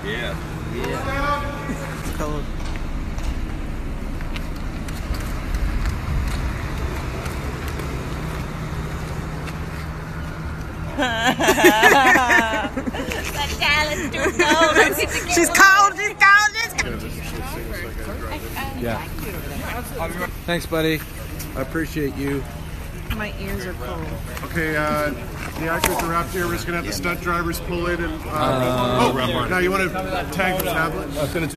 Yeah. Yeah. It's cold. She's cold. She's cold. Yeah. Thanks, buddy. I appreciate you. My ears are cold. Okay, the actors are wrapped here. We're just gonna have the stunt drivers pull in and. Now you want to tag the tablet?